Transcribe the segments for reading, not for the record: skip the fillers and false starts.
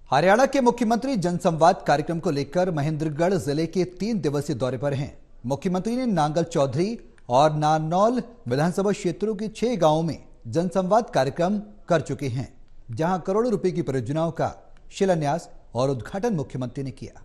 हरियाणा के मुख्यमंत्री जनसंवाद कार्यक्रम को लेकर महेंद्रगढ़ जिले के 3 दिवसीय दौरे पर हैं। मुख्यमंत्री ने नांगल चौधरी और नारनौल विधानसभा क्षेत्रों के 6 गांवों में जनसंवाद कार्यक्रम कर चुके हैं, जहां करोड़ों रुपए की परियोजनाओं का शिलान्यास और उद्घाटन मुख्यमंत्री ने किया।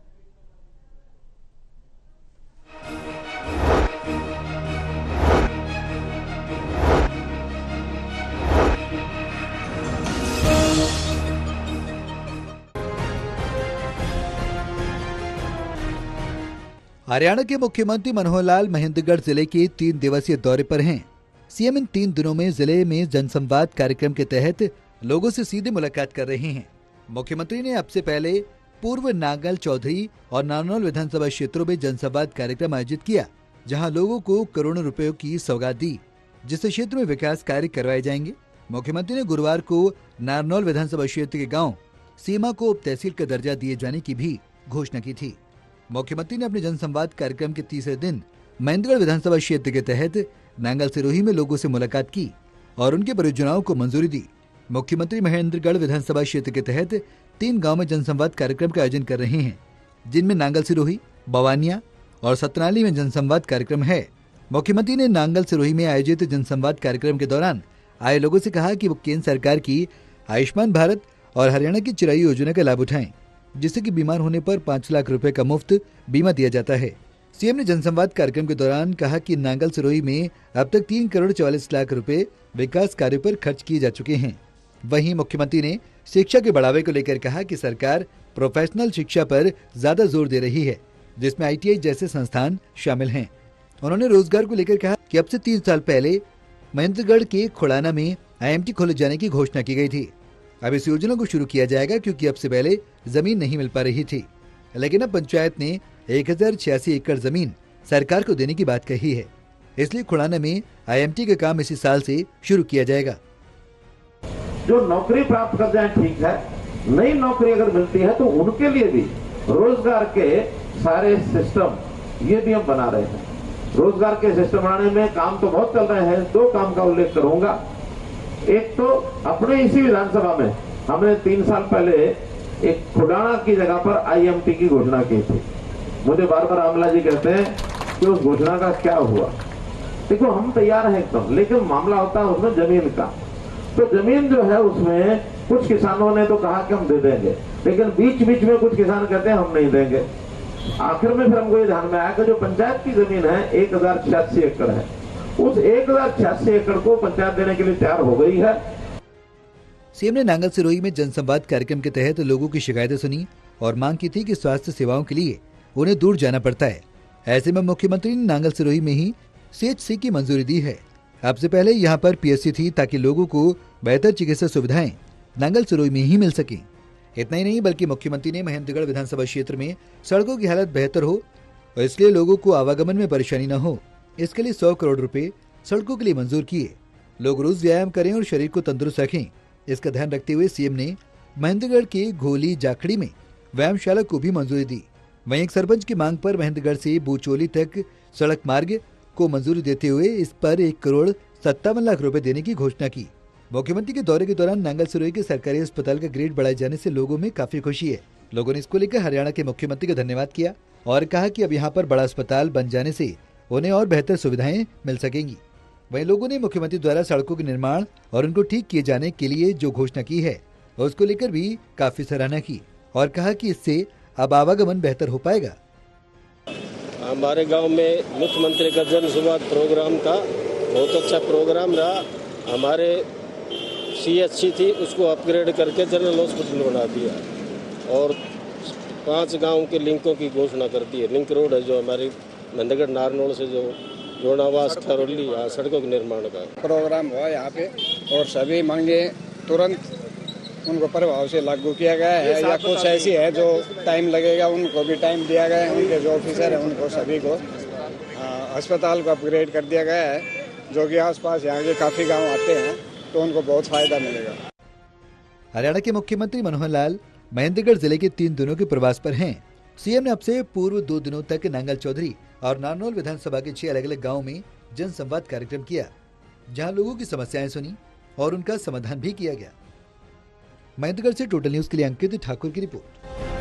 हरियाणा के मुख्यमंत्री मनोहर लाल महेंद्रगढ़ जिले के 3 दिवसीय दौरे पर हैं। सीएम इन 3 दिनों में जिले में जनसंवाद कार्यक्रम के तहत लोगों से सीधे मुलाकात कर रहे हैं। मुख्यमंत्री ने अब से पहले पूर्व नांगल चौधरी और नारनौल विधानसभा क्षेत्रों में जनसंवाद कार्यक्रम आयोजित किया, जहां लोगों को करोड़ों रुपयों की सौगात दी, जिससे क्षेत्र में विकास कार्य करवाए जाएंगे। मुख्यमंत्री ने गुरुवार को नारनौल विधानसभा क्षेत्र के गाँव सीमा को उप तहसील का दर्जा दिए जाने की भी घोषणा की थी। मुख्यमंत्री ने अपने जनसंवाद कार्यक्रम के तीसरे दिन महेंद्रगढ़ विधानसभा क्षेत्र के तहत नांगल सिरोही में लोगों से मुलाकात की और उनकी परियोजनाओं को मंजूरी दी। मुख्यमंत्री महेंद्रगढ़ विधानसभा क्षेत्र के तहत 3 गांव में जनसंवाद कार्यक्रम का आयोजन कर रहे हैं, जिनमें नांगल सिरोही, बवानिया और सतनाली में जनसंवाद कार्यक्रम है। मुख्यमंत्री ने नांगल सिरोही में आयोजित जनसंवाद कार्यक्रम के दौरान आए लोगों से कहा कि वो केंद्र सरकार की आयुष्मान भारत और हरियाणा की चिरायु योजना का लाभ उठाएं, जिससे कि बीमार होने पर 5 लाख रुपए का मुफ्त बीमा दिया जाता है। सीएम ने जनसंवाद कार्यक्रम के दौरान कहा कि नांगल सिरोही में अब तक 3 करोड़ 44 लाख रुपए विकास कार्यों पर खर्च किए जा चुके हैं। वहीं मुख्यमंत्री ने शिक्षा के बढ़ावे को लेकर कहा कि सरकार प्रोफेशनल शिक्षा पर ज्यादा जोर दे रही है, जिसमें ITI जैसे संस्थान शामिल हैं। उन्होंने रोजगार को लेकर कहा कि अब से 3 साल पहले महेंद्रगढ़ के खुड़ाना में IMT खोले जाने की घोषणा की गई थी। अब इस योजना को शुरू किया जाएगा, क्योंकि अब से पहले जमीन नहीं मिल पा रही थी, लेकिन अब पंचायत ने 1086 एकड़ जमीन सरकार को देने की बात कही है। इसलिए खुड़ाना में IMT का काम इसी साल से शुरू किया जाएगा। जो नौकरी प्राप्त कर जाए ठीक है, नई नौकरी अगर मिलती है तो उनके लिए भी रोजगार के सारे सिस्टम ये भी हम बना रहे हैं। रोजगार के सिस्टम बनाने में काम तो बहुत चल रहे हैं। 2 काम का उल्लेख करूंगा। एक तो अपने इसी विधानसभा में हमने 3 साल पहले एक खुड़ाना की जगह पर IMT की घोषणा की थी। मुझे बार बार आमला जी कहते हैं कि उस घोषणा का क्या हुआ। देखो, हम तैयार हैं एकदम, लेकिन मामला होता है उसमें जमीन का। तो जमीन जो है उसमें कुछ किसानों ने तो कहा कि हम दे देंगे, लेकिन बीच बीच में कुछ किसान कहते हैं हम नहीं देंगे। आखिर में फिर हमको ये ध्यान में आया कि जो पंचायत की जमीन है 1086 एकड़ है, उस 1086 एकड़ को पंचायत देने के लिए तैयार हो गई है। सीएम ने नांगल सिरोही में जनसंवाद कार्यक्रम के तहत लोगों की शिकायतें सुनी और मांग की थी कि स्वास्थ्य सेवाओं के लिए उन्हें दूर जाना पड़ता है। ऐसे में मुख्यमंत्री ने नांगल सिरोही में ही CHC की मंजूरी दी है। अब से पहले यहाँ पर PSC थी, ताकि लोगों को बेहतर चिकित्सा सुविधाएं नांगल सिरोही में ही मिल सके। इतना ही नहीं, बल्कि मुख्यमंत्री ने महेंद्रगढ़ विधानसभा क्षेत्र में सड़कों की हालत बेहतर हो और इसलिए लोगों को आवागमन में परेशानी न हो, इसके लिए 100 करोड़ रुपए सड़कों के लिए मंजूर किए। लोग रोज व्यायाम करें और शरीर को तंदुरुस्त रखें, इसका ध्यान रखते हुए सीएम ने महेंद्रगढ़ के घोली जाखड़ी में व्यायामशाला को भी मंजूरी दी। वहीं एक सरपंच की मांग पर महेंद्रगढ़ से बूचोली तक सड़क मार्ग को मंजूरी देते हुए इस पर 1 करोड़ 57 लाख रुपए देने की घोषणा की। मुख्यमंत्री के दौरे के दौरान नांगल सिरोही के सरकारी अस्पताल का ग्रेड बढ़ाए जाने से लोगों में काफी खुशी है। लोगों ने इसको लेकर हरियाणा के मुख्यमंत्री का धन्यवाद किया और कहा कि अब यहाँ पर बड़ा अस्पताल बन जाने से उन्हें और बेहतर सुविधाएं मिल सकेंगी। वहीं लोगों ने मुख्यमंत्री द्वारा सड़कों के निर्माण और उनको ठीक किए जाने के लिए जो घोषणा की है उसको लेकर भी काफी सराहना की और कहा कि इससे अब आवागमन बेहतर हो पाएगा। हमारे गांव में मुख्यमंत्री का जनसंवाद प्रोग्राम का बहुत अच्छा प्रोग्राम रहा। हमारे CHC थी, उसको अपग्रेड करके जनरल हॉस्पिटल बना दिया और 5 गांव के लिंकों की घोषणा कर दी है। लिंक रोड है जो हमारी महेंद्रगढ़ नारनौल से जो जोड़ावास खरौली सड़कों के निर्माण का प्रोग्राम हुआ यहाँ पे और सभी मांगे तुरंत उनको प्रभाव से लागू किया गया है, या कुछ ऐसी है जो टाइम लगेगा उनको भी टाइम दिया गया है। उनके जो ऑफिसर हैं उनको सभी को अस्पताल को अपग्रेड कर दिया गया है, जो कि आसपास यहाँ के काफी गांव आते हैं तो उनको बहुत फायदा मिलेगा। हरियाणा के मुख्यमंत्री मनोहर लाल महेंद्रगढ़ जिले के 3 दिनों के प्रवास पर हैं। सीएम ने अब से पूर्व 2 दिनों तक नांगल चौधरी और नारनौल विधानसभा के 6 अलग अलग गाँव में जनसंवाद कार्यक्रम किया, जहाँ लोगों की समस्याएं सुनी और उनका समाधान भी किया गया। महेंद्रगढ़ से टोटल न्यूज के लिए अंकित ठाकुर की रिपोर्ट।